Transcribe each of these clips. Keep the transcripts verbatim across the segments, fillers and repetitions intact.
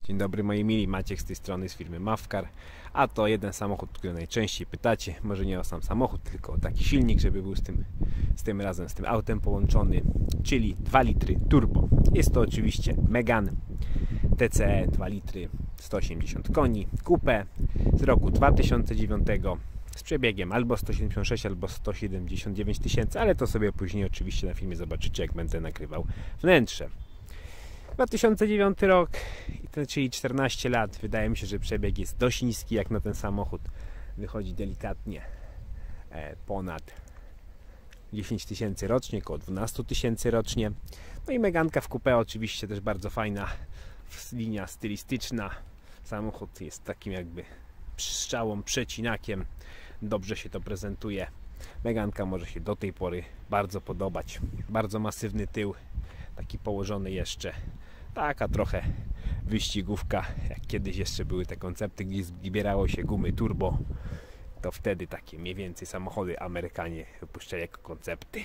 Dzień dobry moi mili, Maciek z tej strony z firmy Mavcar. A to jeden samochód, który najczęściej pytacie. Może nie o sam samochód, tylko o taki silnik, żeby był z tym, z tym razem, z tym autem połączony. Czyli dwa litry turbo. Jest to oczywiście Megane T C E dwa litry, sto osiemdziesiąt koni, coupé z roku dwa tysiące dziewiątego. Z przebiegiem albo sto siedemdziesiąt sześć, albo sto siedemdziesiąt dziewięć tysięcy, ale to sobie później oczywiście na filmie zobaczycie, jak będę nakrywał wnętrze. dwa tysiące dziewiąty rok, czyli czternaście lat. Wydaje mi się, że przebieg jest dość niski jak na ten samochód. Wychodzi delikatnie ponad dziesięć tysięcy rocznie, około dwanaście tysięcy rocznie. No i Meganka w coupé oczywiście też bardzo fajna, linia stylistyczna. Samochód jest takim jakby strzałą, przecinakiem. Dobrze się to prezentuje. Meganka może się do tej pory bardzo podobać. Bardzo masywny tył, taki położony jeszcze. Taka trochę wyścigówka, jak kiedyś jeszcze były te koncepty, gdzie zbierało się gumy turbo, to wtedy takie mniej więcej samochody Amerykanie wypuszczali jako koncepty.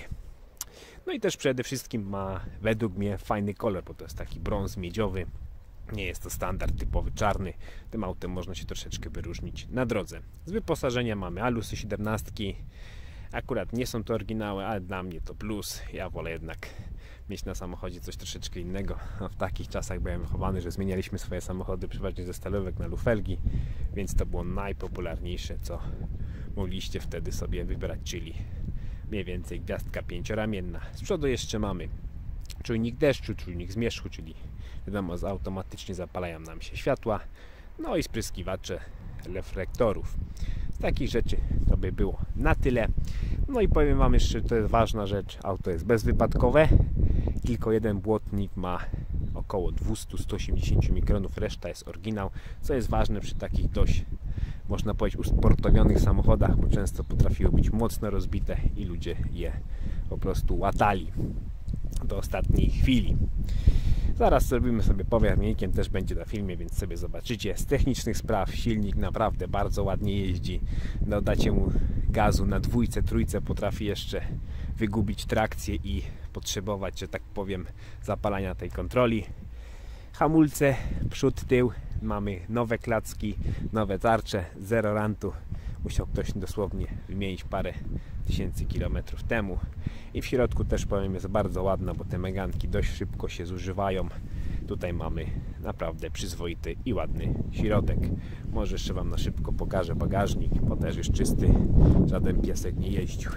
No i też przede wszystkim ma według mnie fajny kolor, bo to jest taki brąz miedziowy. Nie jest to standard typowy czarny. Tym autem można się troszeczkę wyróżnić na drodze. Z wyposażenia mamy Alusy siedemnastki. Akurat nie są to oryginały, ale dla mnie to plus. Ja wolę jednak mieć na samochodzie coś troszeczkę innego. W takich czasach byłem wychowany, że zmienialiśmy swoje samochody przeważnie ze stalówek na lufelgi, więc to było najpopularniejsze, co mogliście wtedy sobie wybrać, czyli mniej więcej gwiazdka pięcioramienna. Z przodu jeszcze mamy czujnik deszczu, czujnik zmierzchu, czyli wiadomo, automatycznie zapalają nam się światła, no i spryskiwacze reflektorów. Z takich rzeczy to by było na tyle. No i powiem wam jeszcze, to jest ważna rzecz, auto jest bezwypadkowe, tylko jeden błotnik ma około dwieście do stu osiemdziesięciu mikronów, reszta jest oryginał, co jest ważne przy takich dość, można powiedzieć, usportowionych samochodach, bo często potrafiły być mocno rozbite i ludzie je po prostu łatali do ostatniej chwili. Zaraz zrobimy sobie pomiar miernikiem, też będzie na filmie, więc sobie zobaczycie. Z technicznych spraw silnik naprawdę bardzo ładnie jeździ. Dodacie mu gazu na dwójce, trójce, potrafi jeszcze wygubić trakcję i potrzebować, że tak powiem, zapalania tej kontroli. Hamulce, przód, tył. Mamy nowe klacki, nowe tarcze, zero rantu. Musiał ktoś dosłownie wymienić parę tysięcy kilometrów temu. I w środku też powiem, jest bardzo ładna, bo te Meganki dość szybko się zużywają. Tutaj mamy naprawdę przyzwoity i ładny środek. Może jeszcze wam na szybko pokażę bagażnik, bo też jest czysty, żaden piesek nie jeździł.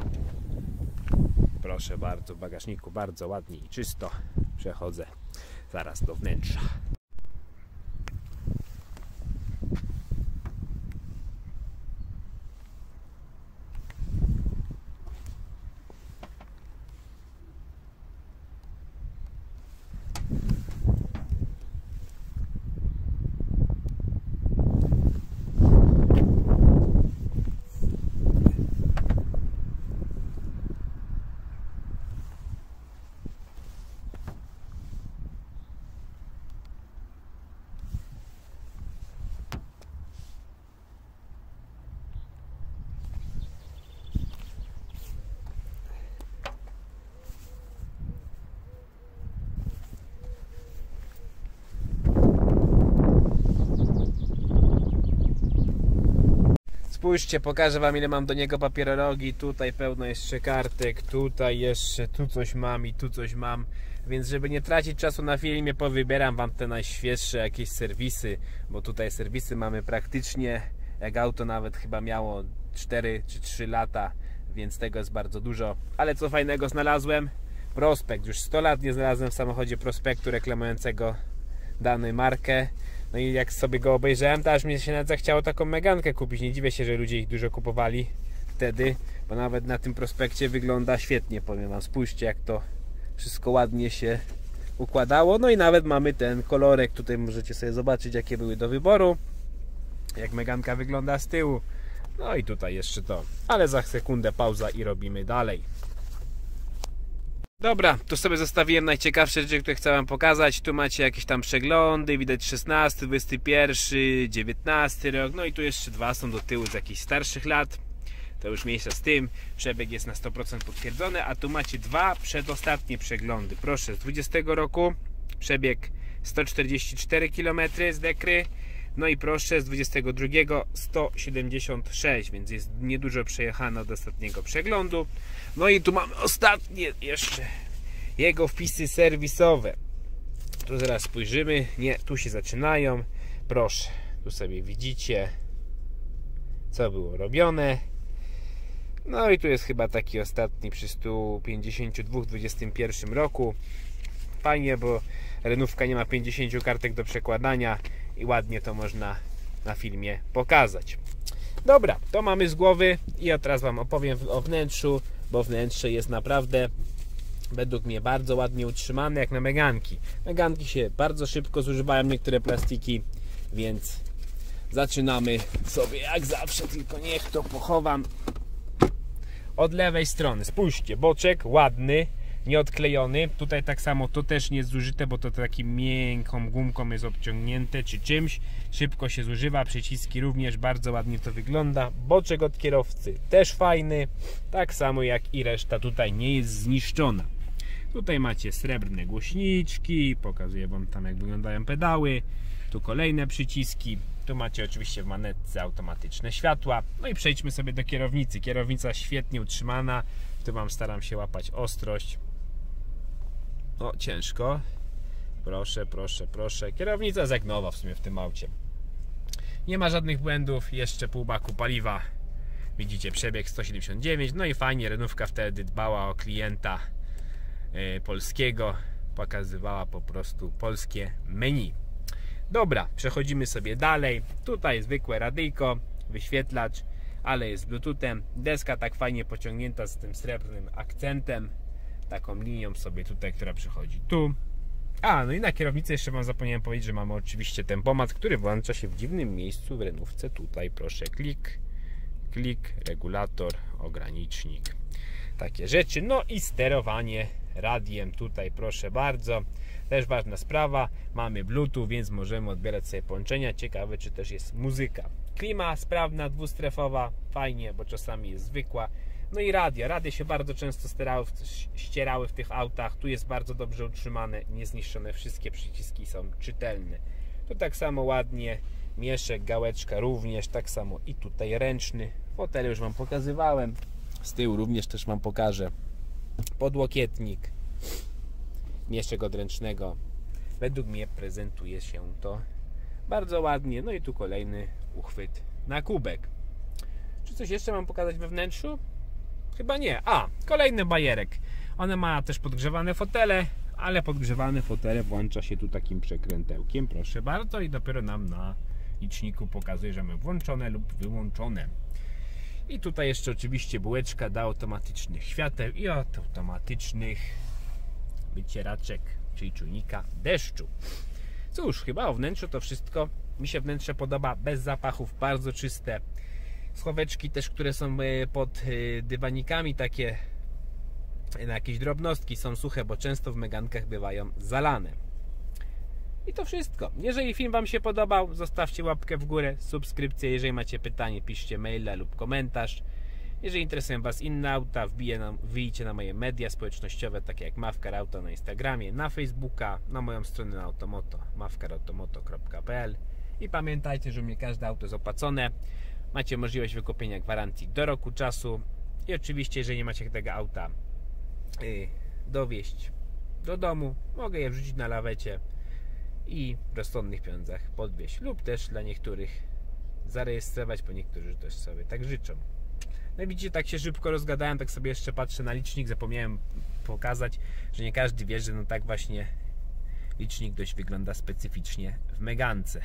Proszę bardzo, w bagażniku bardzo ładnie i czysto. Przechodzę zaraz do wnętrza. Spójrzcie, pokażę wam, ile mam do niego papierologi. Tutaj pełno jeszcze kartek, tutaj jeszcze, tu coś mam i tu coś mam. Więc żeby nie tracić czasu na filmie, powybieram wam te najświeższe jakieś serwisy, bo tutaj serwisy mamy praktycznie, jak auto nawet chyba miało cztery czy trzy lata, więc tego jest bardzo dużo. Ale co fajnego znalazłem? Prospekt. Już sto lat nie znalazłem w samochodzie prospektu reklamującego daną markę. No i jak sobie go obejrzałem, to aż mi się nawet zachciało taką Megankę kupić. Nie dziwię się, że ludzie ich dużo kupowali wtedy, bo nawet na tym prospekcie wygląda świetnie, powiem wam. Spójrzcie, jak to wszystko ładnie się układało. No i nawet mamy ten kolorek. Tutaj możecie sobie zobaczyć, jakie były do wyboru, jak Meganka wygląda z tyłu. No i tutaj jeszcze to. Ale za sekundę pauza i robimy dalej. Dobra, tu sobie zostawiłem najciekawsze rzeczy, które chcę wam pokazać. Tu macie jakieś tam przeglądy, widać szesnasty, dwudziesty pierwszy, dziewiętnasty rok. No i tu jeszcze dwa są do tyłu z jakichś starszych lat. To już mniejsza z tym. Przebieg jest na sto procent potwierdzony. A tu macie dwa przedostatnie przeglądy. Proszę, z dwudziestego roku przebieg sto czterdzieści cztery kilometry z dekry. No i proszę, z dwudziestego drugiego sto siedemdziesiąt sześć, więc jest niedużo przejechane od ostatniego przeglądu. No i tu mamy ostatnie jeszcze jego wpisy serwisowe. Tu zaraz spojrzymy. Nie, tu się zaczynają. Proszę, tu sobie widzicie, co było robione. No i tu jest chyba taki ostatni przy stu pięćdziesięciu dwóch w dwudziestym pierwszym roku. Fajnie, bo renówka nie ma pięćdziesięciu kartek do przekładania i ładnie to można na filmie pokazać. Dobra, to mamy z głowy i ja teraz Wam opowiem o wnętrzu, bo wnętrze jest naprawdę według mnie bardzo ładnie utrzymane, jak na Meganki. Meganki się bardzo szybko zużywają, niektóre plastiki, więc zaczynamy sobie jak zawsze, tylko niech to pochowam od lewej strony. Spójrzcie, boczek ładny, nieodklejony. Tutaj tak samo to też nie jest zużyte, bo to takim miękką gumką jest obciągnięte czy czymś. Szybko się zużywa, przyciski również bardzo ładnie to wygląda. Boczek od kierowcy też fajny, tak samo jak i reszta tutaj nie jest zniszczona. Tutaj macie srebrne głośniczki, pokazuję Wam tam jak wyglądają pedały. Tu kolejne przyciski. Tu macie oczywiście w manetce automatyczne światła. No i przejdźmy sobie do kierownicy. Kierownica świetnie utrzymana. Tu Wam staram się łapać ostrość. O, ciężko. Proszę, proszę, proszę. Kierownica jest jak nowa w sumie w tym aucie. Nie ma żadnych błędów. Jeszcze pół baku paliwa. Widzicie, przebieg sto siedemdziesiąt dziewięć. No i fajnie, renówka wtedy dbała o klienta yy, polskiego. Pokazywała po prostu polskie menu. Dobra, przechodzimy sobie dalej. Tutaj zwykłe radyjko, wyświetlacz, ale jest z bluetoothem. Deska tak fajnie pociągnięta z tym srebrnym akcentem. Taką linią sobie tutaj, która przechodzi tu. A, no i na kierownicy jeszcze Wam zapomniałem powiedzieć, że mamy oczywiście tempomat, który włącza się w dziwnym miejscu w renówce. Tutaj proszę, klik, klik, regulator, ogranicznik. Takie rzeczy. No i sterowanie radiem tutaj, proszę bardzo. Też ważna sprawa, mamy Bluetooth, więc możemy odbierać sobie połączenia. Ciekawe, czy też jest muzyka. Klima sprawna, dwustrefowa, fajnie, bo czasami jest zwykła. No i radia. Radia się bardzo często sterały, ścierały w tych autach. Tu jest bardzo dobrze utrzymane, niezniszczone. Wszystkie przyciski są czytelne. Tu tak samo ładnie. Mieszek, gałeczka również, tak samo i tutaj ręczny. Fotel już Wam pokazywałem. Z tyłu również też Wam pokażę. Podłokietnik. Mieszek odręcznego. Według mnie prezentuje się to bardzo ładnie. No i tu kolejny uchwyt na kubek. Czy coś jeszcze mam pokazać we wnętrzu? Chyba nie. A, kolejny bajerek. One ma też podgrzewane fotele, ale podgrzewane fotele włącza się tu takim przekrętełkiem. Proszę bardzo, i dopiero nam na liczniku pokazuje, że mamy włączone lub wyłączone. I tutaj jeszcze oczywiście bułeczka do automatycznych świateł i od automatycznych wycieraczek, czyli czujnika deszczu. Cóż, chyba o wnętrzu to wszystko. Mi się wnętrze podoba, bez zapachów, bardzo czyste. Schoweczki też, które są pod dywanikami, takie na jakieś drobnostki, są suche, bo często w Megankach bywają zalane. I to wszystko. Jeżeli film Wam się podobał, zostawcie łapkę w górę, subskrypcję. Jeżeli macie pytanie, piszcie maila lub komentarz. Jeżeli interesują Was inne auta, wbijcie na moje media społecznościowe, takie jak Mavcar Auto na Instagramie, na Facebooka, na moją stronę na Automoto, mavcar automoto kropka p l. I pamiętajcie, że u mnie każde auto jest opłacone. Macie możliwość wykupienia gwarancji do roku czasu. I oczywiście, jeżeli nie macie tego auta yy, dowieść do domu, mogę je wrzucić na lawecie i w rozsądnych pieniądzach podwieźć. Lub też dla niektórych zarejestrować, bo niektórzy też sobie tak życzą. No i widzicie, tak się szybko rozgadałem, tak sobie jeszcze patrzę na licznik. Zapomniałem pokazać, że nie każdy wie, że no tak właśnie licznik dość wygląda specyficznie w Megance.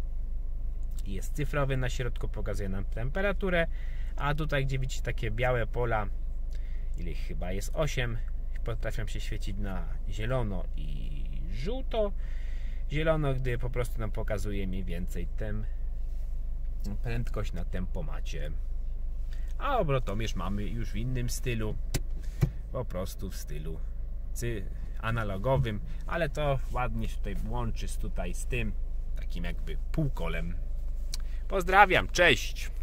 Jest cyfrowy, na środku pokazuje nam temperaturę, a tutaj, gdzie widzicie takie białe pola, ile ich chyba jest osiem, potrafią się świecić na zielono i żółto. Zielono, gdy po prostu nam pokazuje mniej więcej tę prędkość na tempomacie. A obrotomierz mamy już w innym stylu, po prostu w stylu analogowym, ale to ładnie się tutaj łączy z, tutaj z tym takim jakby półkolem. Pozdrawiam, cześć!